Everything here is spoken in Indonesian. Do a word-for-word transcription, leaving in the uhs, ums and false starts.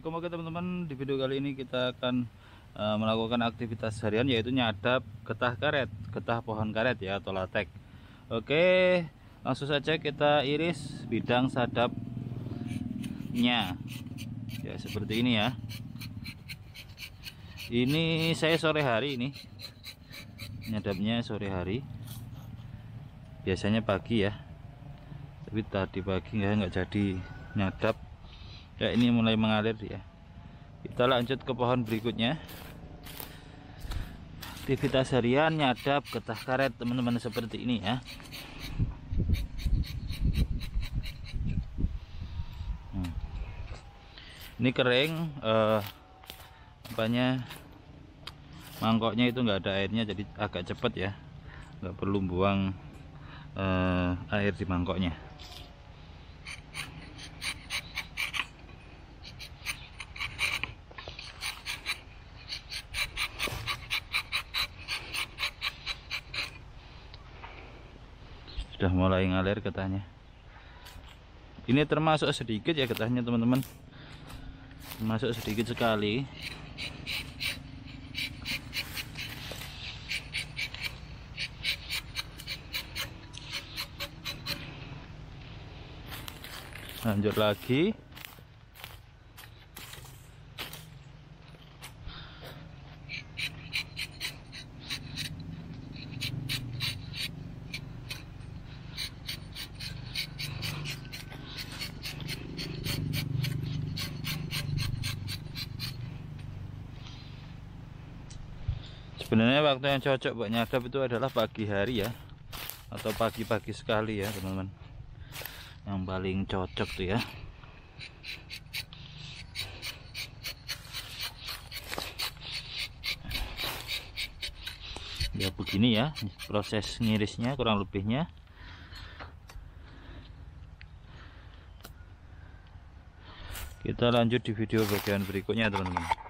Assalamualaikum. Oke teman-teman, di video kali ini kita akan uh, melakukan aktivitas harian, yaitu nyadap getah karet, getah pohon karet ya, atau latek. Oke, langsung saja kita iris bidang sadapnya ya, seperti ini ya. Ini saya sore hari, ini nyadapnya sore hari, biasanya pagi ya, tapi tadi pagi nggak nggak jadi nyadap ya. Ini mulai mengalir ya. Kita lanjut ke pohon berikutnya. Aktivitas harian nyadap getah karet teman-teman, seperti ini ya. hmm. Ini kering, eh, apanya mangkoknya itu nggak ada airnya, jadi agak cepat ya, nggak perlu buang eh, air di mangkoknya. Sudah mulai ngalir getahnya. Ini termasuk sedikit ya getahnya teman-teman, termasuk sedikit sekali. Lanjut lagi. Sebenarnya waktu yang cocok buat nyadap itu adalah pagi hari ya, atau pagi-pagi sekali ya teman-teman, yang paling cocok tuh ya. Ya begini ya proses ngirisnya kurang lebihnya. Kita lanjut di video bagian berikutnya teman-teman.